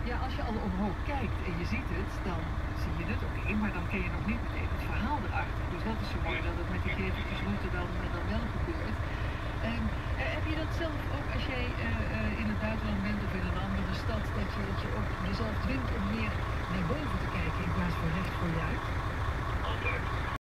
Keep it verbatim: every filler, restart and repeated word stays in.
Ja, als je al omhoog kijkt en je ziet het, dan zie je het, oké, maar dan ken je nog niet meteen het verhaal erachter. Dus dat is zo mooi dat het met die geveltjesroute dan, eh, dan wel gebeurt. Ehm, eh, heb je dat zelf ook als jij eh, eh, in het buitenland bent of in een andere stad, dat je, dat je ook jezelf dwingt om meer naar boven te kijken in plaats van recht voor je uit? Altijd.